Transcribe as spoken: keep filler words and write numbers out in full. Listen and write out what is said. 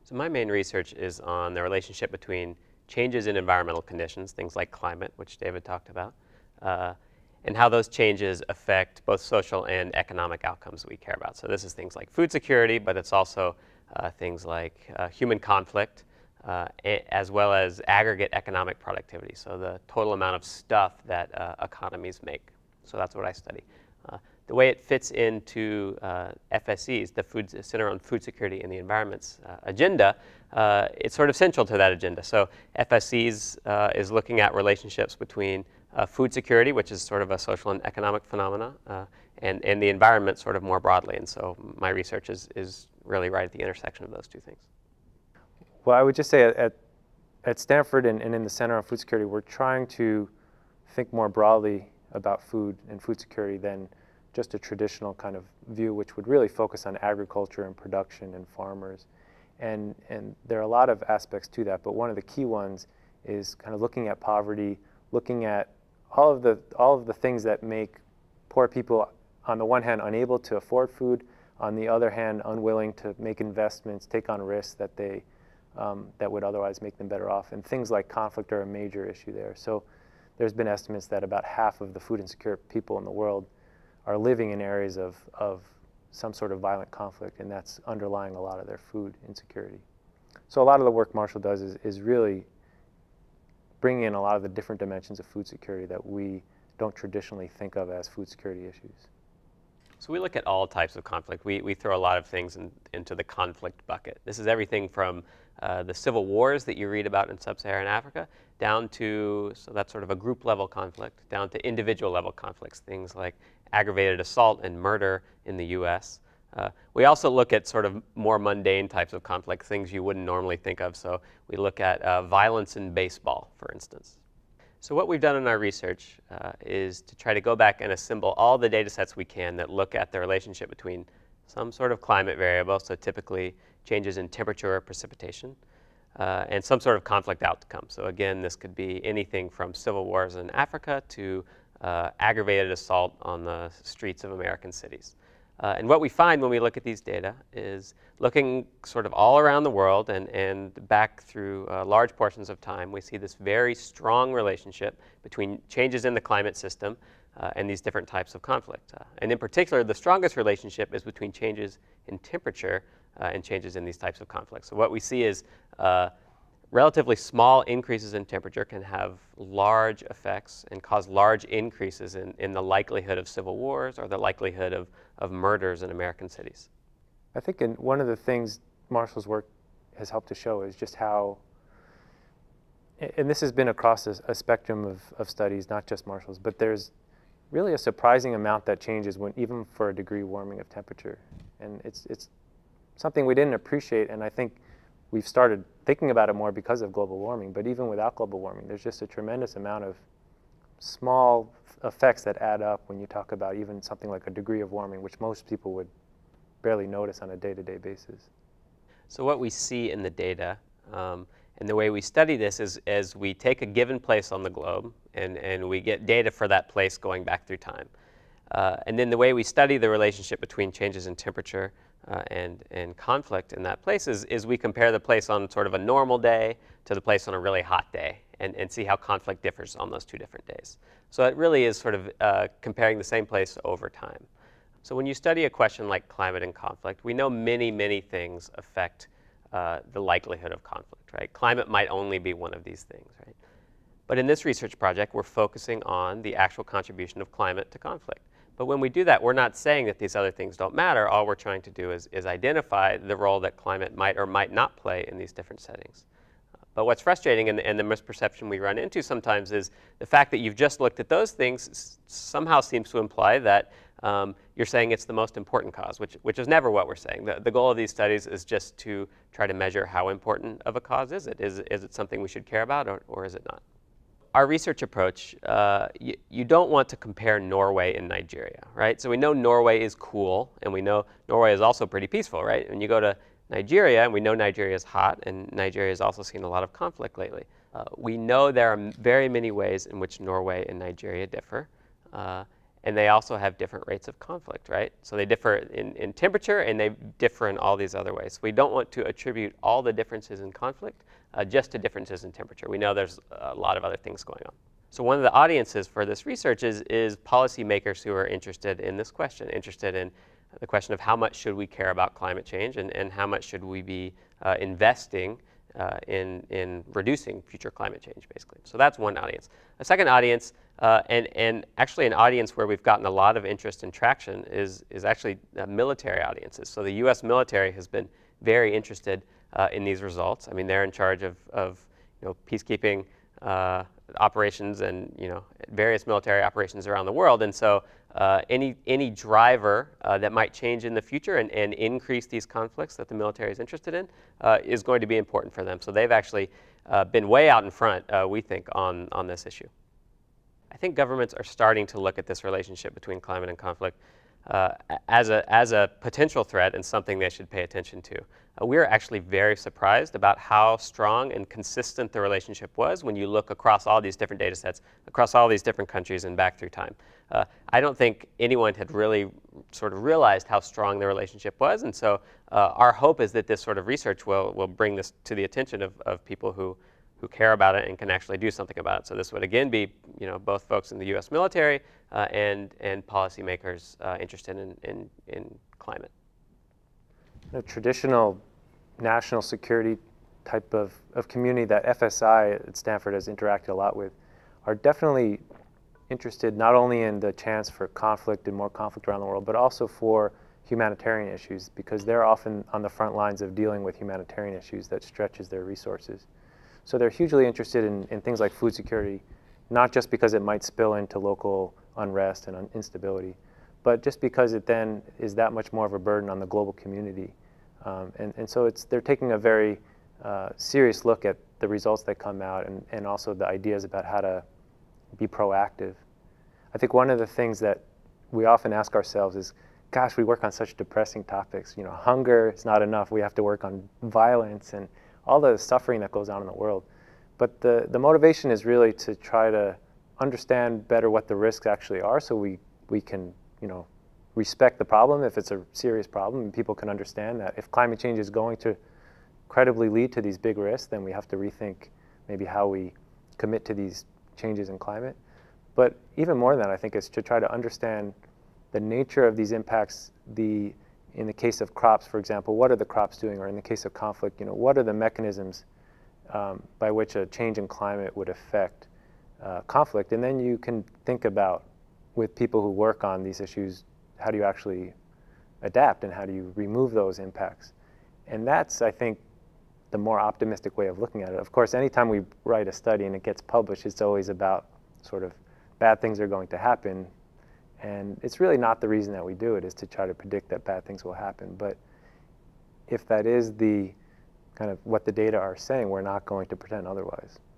So my main research is on the relationship between changes in environmental conditions, things like climate, which David talked about, uh, and how those changes affect both social and economic outcomes that we care about. So this is things like food security, but it's also uh, things like uh, human conflict, uh, as well as aggregate economic productivity, so the total amount of stuff that uh, economies make. So that's what I study. Uh, the way it fits into uh, F S E's, the Food Center on Food Security and the Environment's uh, agenda, uh, it's sort of central to that agenda. So F S E's uh, is looking at relationships between uh, food security, which is sort of a social and economic phenomena, uh, and, and the environment sort of more broadly. And so my research is, is really right at the intersection of those two things. Well, I would just say at, at Stanford and, and in the Center on Food Security, we're trying to think more broadly about food and food security than just a traditional kind of view, which would really focus on agriculture and production and farmers. And, and there are a lot of aspects to that, but one of the key ones is kind of looking at poverty, looking at all of the, all of the things that make poor people, on the one hand, unable to afford food, on the other hand, unwilling to make investments, take on risks that, they, um, that would otherwise make them better off. And things like conflict are a major issue there. So there's been estimates that about half of the food insecure people in the world are living in areas of, of some sort of violent conflict, and that's underlying a lot of their food insecurity. So a lot of the work Marshall does is, is really bringing in a lot of the different dimensions of food security that we don't traditionally think of as food security issues. So we look at all types of conflict. We, we throw a lot of things in, into the conflict bucket. This is everything from uh, the civil wars that you read about in sub-Saharan Africa down to, so that's sort of a group level conflict, down to individual level conflicts, things like aggravated assault and murder in the U S. Uh, we also look at sort of more mundane types of conflict, things you wouldn't normally think of. So we look at uh, violence in baseball, for instance. So what we've done in our research uh, is to try to go back and assemble all the data sets we can that look at the relationship between some sort of climate variable, so typically changes in temperature or precipitation, uh, and some sort of conflict outcome. So again, this could be anything from civil wars in Africa to uh, aggravated assault on the streets of American cities. Uh, and what we find when we look at these data is looking sort of all around the world and, and back through uh, large portions of time, we see this very strong relationship between changes in the climate system uh, and these different types of conflict. Uh, and in particular, the strongest relationship is between changes in temperature uh, and changes in these types of conflicts. So what we see is uh, relatively small increases in temperature can have large effects and cause large increases in, in the likelihood of civil wars or the likelihood of, of murders in American cities. I think in one of the things Marshall's work has helped to show is just how, and this has been across a, a spectrum of, of studies, not just Marshall's, but there's really a surprising amount that changes when, even for a degree warming of temperature. And it's, it's something we didn't appreciate, and I think we've started thinking about it more because of global warming, but even without global warming, there's just a tremendous amount of small effects that add up when you talk about even something like a degree of warming, which most people would barely notice on a day-to-day basis. So what we see in the data, um, and the way we study this is, is we take a given place on the globe, and, and we get data for that place going back through time. Uh, and then the way we study the relationship between changes in temperature Uh, and, and conflict in that place is, is we compare the place on sort of a normal day to the place on a really hot day and, and see how conflict differs on those two different days. So it really is sort of uh, comparing the same place over time. So when you study a question like climate and conflict, we know many, many things affect uh, the likelihood of conflict, right? Climate might only be one of these things, right? But in this research project, we're focusing on the actual contribution of climate to conflict. But when we do that, we're not saying that these other things don't matter. All we're trying to do is, is identify the role that climate might or might not play in these different settings. Uh, but what's frustrating and, and the misperception we run into sometimes is the fact that you've just looked at those things s somehow seems to imply that um, you're saying it's the most important cause, which, which is never what we're saying. The, the goal of these studies is just to try to measure how important of a cause is it. Is, is it something we should care about, or, or is it not? Our research approach, uh, you, you don't want to compare Norway and Nigeria, right? So we know Norway is cool, and we know Norway is also pretty peaceful, right? When you go to Nigeria, and we know Nigeria is hot, and Nigeria has also seen a lot of conflict lately. Uh, we know there are very many ways in which Norway and Nigeria differ, uh, and they also have different rates of conflict, right? So they differ in, in temperature, and they differ in all these other ways. We don't want to attribute all the differences in conflict uh, just to differences in temperature. We know there's a lot of other things going on. So one of the audiences for this research is, is policymakers who are interested in this question, interested in the question of how much should we care about climate change, and, and how much should we be uh, investing uh, in, in reducing future climate change, basically. So that's one audience. A second audience, uh, and, and actually an audience where we've gotten a lot of interest and traction, is, is actually uh, military audiences. So the U S military has been very interested uh, in these results. I mean, they're in charge of, of you know, peacekeeping uh, operations and, you know, various military operations around the world. And so uh, any, any driver uh, that might change in the future and, and increase these conflicts that the military is interested in uh, is going to be important for them. So they've actually uh, been way out in front, uh, we think, on, on this issue. I think governments are starting to look at this relationship between climate and conflict uh, as, a, as a potential threat and something they should pay attention to. Uh, we were actually very surprised about how strong and consistent the relationship was when you look across all these different data sets, across all these different countries and back through time. Uh, I don't think anyone had really sort of realized how strong the relationship was, and so uh, our hope is that this sort of research will, will bring this to the attention of, of people who, who care about it and can actually do something about it. So this would again be, you know, both folks in the U S military uh, and, and policymakers uh, interested in, in, in climate. The traditional national security type of, of community that F S I at Stanford has interacted a lot with are definitely interested not only in the chance for conflict and more conflict around the world, but also for humanitarian issues, because they're often on the front lines of dealing with humanitarian issues that stretches their resources. So they're hugely interested in, in things like food security, not just because it might spill into local unrest and instability, but just because it then is that much more of a burden on the global community. Um, and, and so it's, they're taking a very uh, serious look at the results that come out, and, and also the ideas about how to be proactive. I think one of the things that we often ask ourselves is, gosh, we work on such depressing topics. You know, hunger is not enough. We have to work on violence and all the suffering that goes on in the world. But the, the motivation is really to try to understand better what the risks actually are, so we, we can, you know, respect the problem if it's a serious problem, and people can understand that if climate change is going to credibly lead to these big risks, then we have to rethink maybe how we commit to these changes in climate. But even more than that, I think, is to try to understand the nature of these impacts. The, in the case of crops, for example, what are the crops doing? Or in the case of conflict, you know, what are the mechanisms um, by which a change in climate would affect uh, conflict? And then you can think about, with people who work on these issues, how do you actually adapt and how do you remove those impacts? And that's, I think, the more optimistic way of looking at it. Of course, anytime we write a study and it gets published, it's always about sort of bad things are going to happen. And it's really not the reason that we do it, is to try to predict that bad things will happen. But if that is the kind of what the data are saying, we're not going to pretend otherwise.